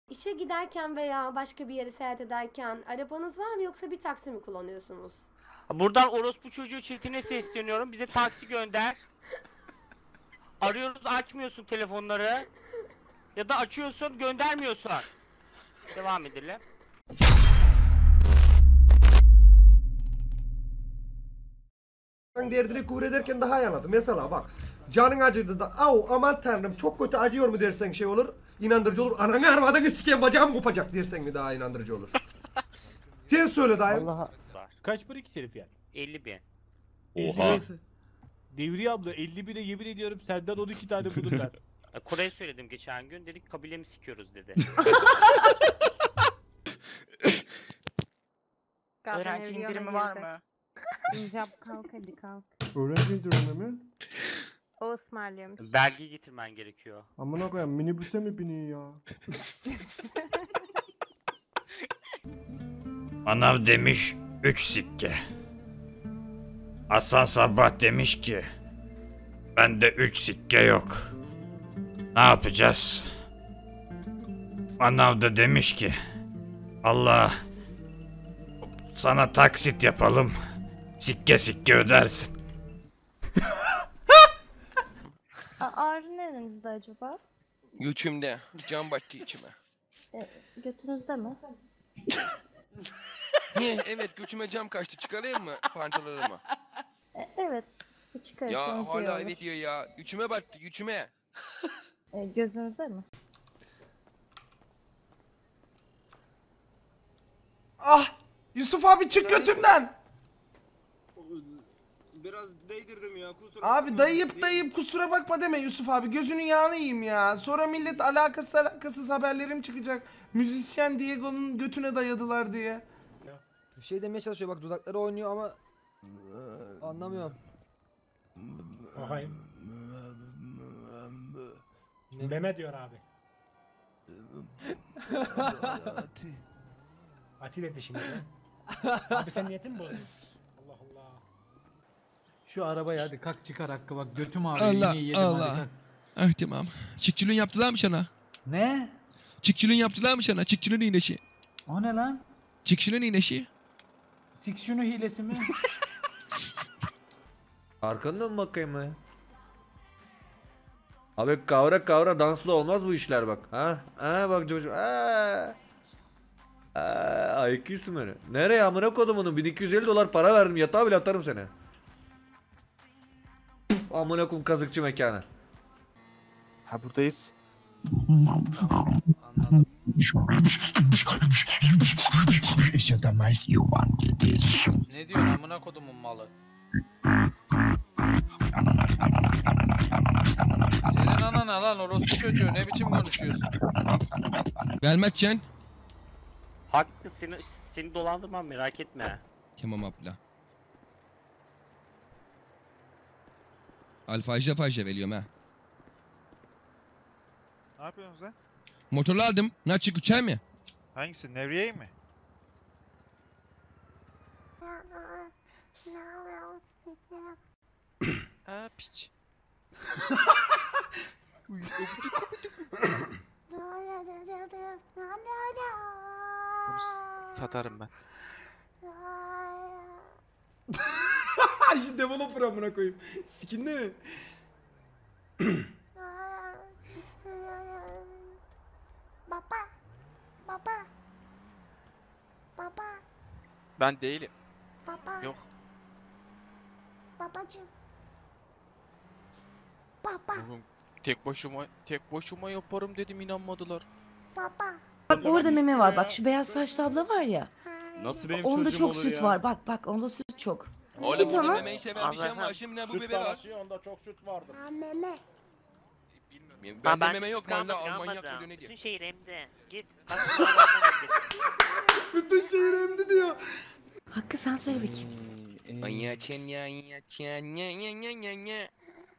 İşe giderken veya başka bir yere seyahat ederken arabanız var mı yoksa bir taksi mi kullanıyorsunuz? Buradan orospu çocuğu çiftine sesleniyorum. Bize taksi gönder. Arıyoruz, açmıyorsun telefonları. Ya da açıyorsun, göndermiyorsun. Devam edelim. Derdini kuvvet ederken daha iyi anladım. Mesela bak, canın acıdı da au aman tanrım çok kötü acıyor mu dersen şey olur, inandırıcı olur. Ananı arvadını sikeyim bacağım kopacak dersen mi daha inandırıcı olur. Sen söyle dayım. Var. Kaç para ki herif ya? 50.000. Oha. Devriye abla 50.000'e yemin ediyorum senden 12 tane bulurlar. Kore'ye söyledim geçen gün. Dedik kabilemi sikiyoruz dedi. Öğrenci indirimi var mı? Sincap kalk hadi kalk. Öğrenci indirimi mi? O ısmarlıyormuş. Belgeyi getirmen gerekiyor. Amına koyayım minibüse mi biniyor ya? Manav demiş 3 sikke. Hasan Sabah demiş ki bende 3 sikke yok. Ne yapacağız? Manav da demiş ki Allah sana taksit yapalım. Sikke sikke ödersin. Ağrı nerenizde acaba? Göçümde. Can battı içime. Götünüzde mi? Evet göçüme cam kaçtı. Çıkarayım mı pantolonlarımı? Evet. Bir Ya çıkarırsanız iyi hala olur. evet diyor ya. Göçüme battı göçüme. Gözünüze mi? Ah! Yusuf abi çık götümden. Biraz değdirdim ya kusura Abi dayayıp kusura bakma deme Yusuf abi. Gözünün yağını yiyeyim ya. Sonra millet alakasız haberlerim çıkacak. Müzisyen Diego'nun götüne dayadılar diye. Bir şey demeye çalışıyor bak dudakları oynuyor ama anlamıyorum. Bakayım. Meme diyor abi. Ati dedi şimdi. Abi sen niyetin mi bozuyorsun? Allah Allah. Şu arabaya hadi kalk çıkar Hakkı bak götüm abi Allah, yemeği yedim Allah. hadi kalk. Ah tamam. Çıkçılığın yaptılar mı sana? Ne? Çıkçılığın yaptılar mı sana? Çıkçılığın iğneşi. O ne lan? Çıkçılığın iğneşi. Sik şunu hilesi mi? Arkandan mı bakayım ya? Abi kavra kavra danslı olmaz bu işler bak. Ha bak çocuğum. Ayık beni. Nereye amına kodum onu? 1250 dolar para verdim. Yatağa bile atarım seni. Amına kum kazıkçı mekanı. Ha buradayız. Anladım. Ne diyorsun amına kodumun malı? Senin anana lan orospu çocuğu ne biçim konuşuyorsun? Gelmezsen. Hakkı seni dolandırmam merak etme. Tamam abla. Alfajla fajla veriyorum ha. Ne yapıyorsunuz lan? Motorlu aldım. Ne çık uçar mı? Hangisi? Nevriye mi? Ha piç. Satarım ben. Şu developer amına koyayım. Sikinde mi? Ben değilim. Yok. Oğlum tek başıma yaparım dedim inanmadılar. Bak orada meme var bak şu beyaz saçlı abla var ya. Nasıl benim Onda çocuğum çok olur süt ya? var bak onda süt çok. Oğlum Git ama. memeyi seven bir şey var. Şimdi bu bebe var. Onda çok süt vardır. Bilmiyorum. Bende meme yok. Bende Almanya diyor ne diyor. Bütün şehir emdi. Git. Bütün şehir emdi diyor. Hakkı sen söyle bakayım. Anyaçen ya anyaçen ya ya ya ya ya.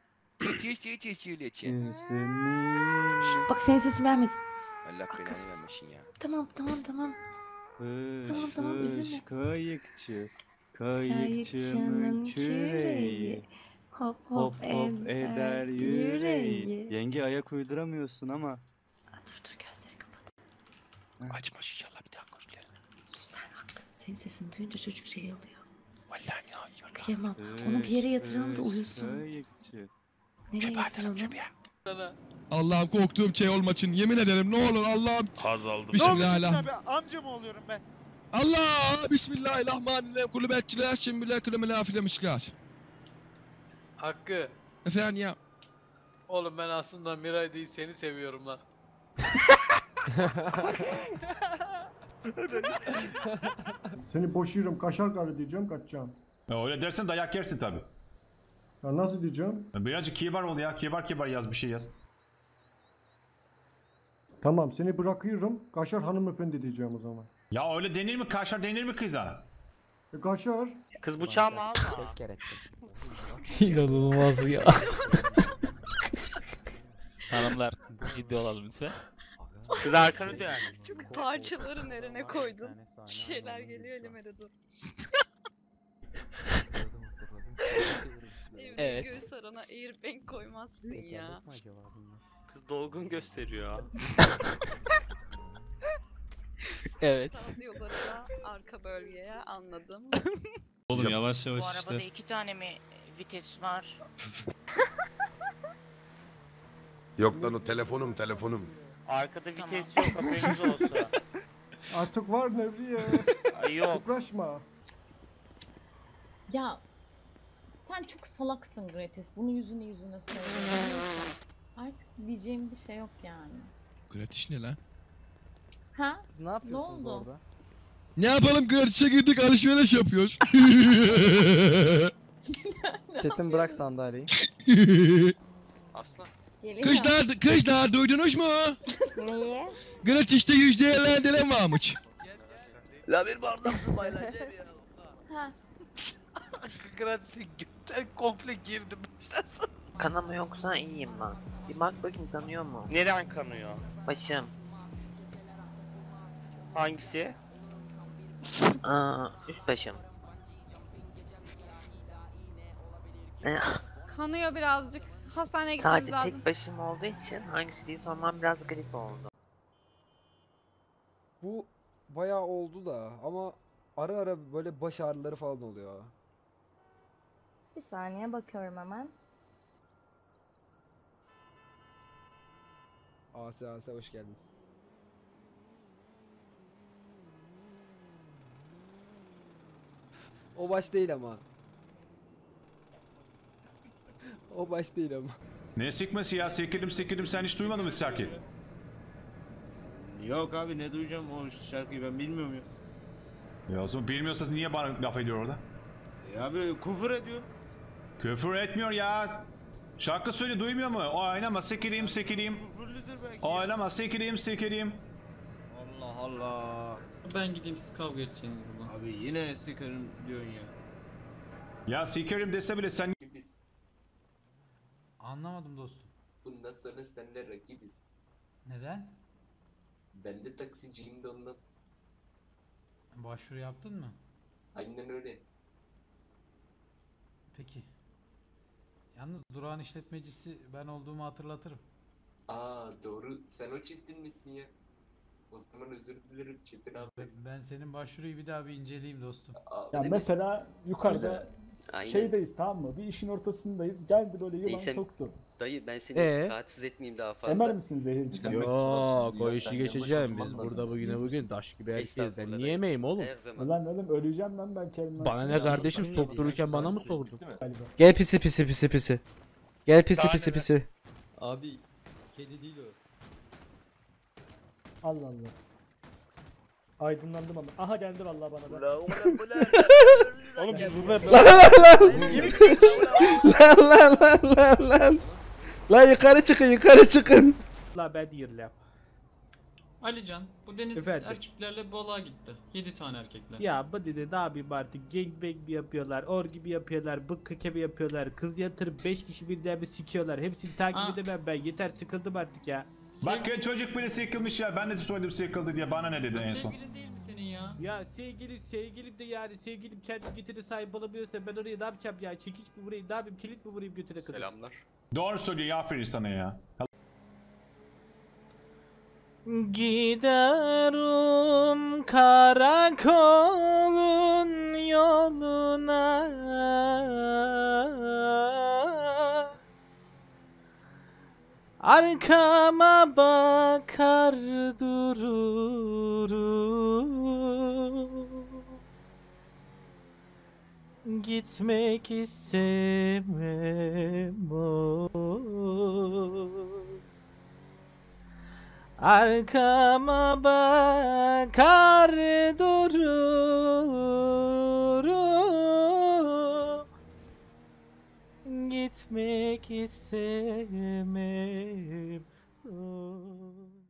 Çiçeği. Bak senin sesin vermedi. Allah Hakkı, belanı sus. vermesin ya. Tamam. Tamam üzülme. Kayıkçı. Kayıkçının küreği. Hop hop eder yüreği. Yenge ayak uyduramıyorsun ama. Dur gözleri kapat. Açma inşallah bir daha gözlerini. Sus sen Hakkı. Senin sesini duyunca çocuk şey oluyor. Vallahi ya. Kıyamam. Onu bir yere yatıralım da uyusun. Nereye yatıralım? Allah'ım korktuğum şey olmasın. Yemin ederim ne olur Allah'ım. Azaldı. Bismillahirrahmanirrahim. Amca mı oluyorum ben? Allah! Bismillahirrahmanirrahim. Kulübetçiler şimdi bile kulübetçiler filemişler. Hakkı. Efendim ya. Oğlum ben aslında Miray değil seni seviyorum lan. Seni boşuyorum kaşar karı diyeceğim kaçacağım. Öyle dersen dayak yersin tabi. Ya nasıl diyeceğim? Birazcık kibar ol ya. Kibar yaz bir şey yaz. Tamam seni bırakıyorum. Kaşar hanımefendi diyeceğim o zaman. Ya öyle denir mi? Kaşar denir mi kıza? Kaşar. Kız bıçağımı alma. İnanılmaz ya. Hanımlar ciddi olalım lütfen. Kız arkanı dön. Çok parçaları nerene koydun? Bir şeyler geliyor elime de dur. Evde göğüs arana airbag koymazsın ya. Kız dolgun gösteriyor. Evet. Diyorlar arka bölgeye anladım. Oğlum yavaş Bu yavaş arabada işte. 2 tane mi vites var? Yok lan o telefonum. Arkada vites yok haberiniz olsun. Artık var Nevriye. Ay yok. Uğraşma. Ya sen çok salaksın Gratis. Bunu yüzüne söylüyorum. Artık diyeceğim bir şey yok yani. Gratis ne lan? Ha? Siz ne yapıyorsunuz oldu? orada? Ne yapalım gratis'e girdik alışveriş yapıyoruz. Çetin bırak sandalyeyi. Aslan. Kızlar duydunuz mu? Neyi? Gratis'te %50 varmış. La bir bardak su bayılacağım ya. Ha. Gratis'e götten komple girdim. Kanama yoksa iyiyim ben. Bir bak bakayım kanıyor mu? Neren kanıyor? Başım. Hangisi? Üst başım. Kanıyor birazcık. Hastaneye Sadece tek başım olduğu için hangisi diye sormam biraz garip oldu. Bu bayağı oldu da ama ara ara böyle baş ağrıları falan oluyor. Bir saniye bakıyorum hemen. Ase hoş geldiniz. O baş değil ama. O baş değil ama. Ne sikmesi ya? Sekilim sen hiç duymadın mı şarkıyı? Yok abi ne duyacağım o şarkıyı ben bilmiyorum ya. Ya o zaman bilmiyorsanız niye bana laf ediyor orada? Abi küfür ediyor. Küfür etmiyor ya. Şarkı söyle duymuyor mu? Oynama sekilim. Küfürlüdür belki. Oynama sekilim. Allah Allah. Ben gideyim siz kavga edeceğiniz burada. Abi yine sikerim diyorsun ya. Ya sikerim dese bile sen... Anlamadım dostum. Bundan sonra seninle rakibiz. Neden? Ben de taksiciyim de ondan. Başvuru yaptın mı? Aynen öyle. Peki. Yalnız durağın işletmecisi ben olduğumu hatırlatırım. Doğru. Sen o Çetin misin ya? O zaman özür dilerim Çetin abi. Ben senin başvuruyu bir daha bir inceleyeyim dostum. Ya mesela yukarıda şeydeyiz, tamam mı? Bir işin ortasındayız. Geldi böyle yılan soktu. Dayı ben seni rahatsız etmeyeyim daha fazla. misin zehir? Yok o işi geçeceğim biz burada bugün taş gibi herkes ben niye yemeyim oğlum? Her zaman. Ulan oğlum öleceğim lan ben kelimden. Bana ne kardeşim soktururken bana mı sordun? Galiba. Gel pisi. Gel pisi. Abi kedi değil o. Allah Allah. Aydınlandım ama. Aha geldi vallahi bana da. Oğlum biz burada... Lan. Lan yukarı çıkın. La ben yırlap. Alican, bu Deniz Efendim? erkeklerle balığa gitti. 7 tane erkekler. Ya bu dedi ne yapayım artık gangbang mi yapıyorlar, or gibi yapıyorlar, bık keke mi yapıyorlar, kız yatırıp 5 kişi birden mi sikiyorlar, hepsini takip edemem ben, yeter sıkıldım artık ya. Bak ya çocuk bile sıkılmış ya. Ben de söyledim sıkıldı diye. Bana ne dedi en son? Sevgilin değil mi senin ya? Ya sevgilim de yani sevgilim kendi götüne sahip olamıyorsa ben oraya ne yapacağım ya, çekiç mi vurayım, ne yapayım, kilit mi vurayım götüne kadar. Selamlar. Doğru söylüyor ya aferin sana ya. Giderim karakolun yoluna, arkama bakar dururum. Gitmek istemem oy. Arkama bakar dururum. Gitmek istemem oy.